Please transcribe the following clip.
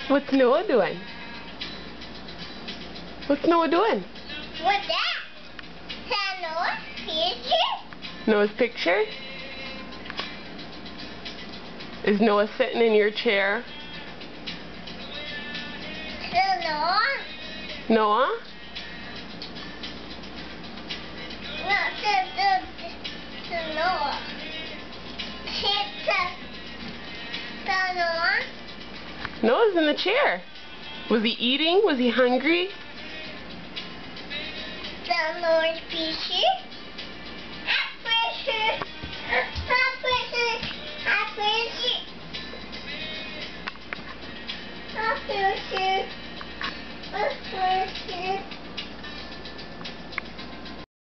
What's Noah doing? What's Noah doing? What's that? Is that Noah's picture? Noah's picture? Is Noah sitting in your chair? Noah? Noah? No, Noah. It's Noah. Noah's in the chair. Was he eating? Was he hungry? The Noah's picture?